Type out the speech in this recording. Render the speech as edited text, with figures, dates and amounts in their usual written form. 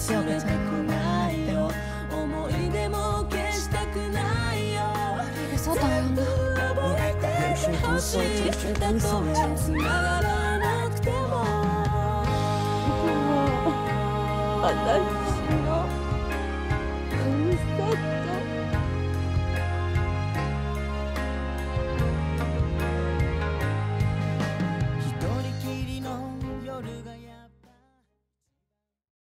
陽子ちゃんがでも思い出も消したくないよ。 そうだよな。 欲しいたとえ繋がらなくても私の嘘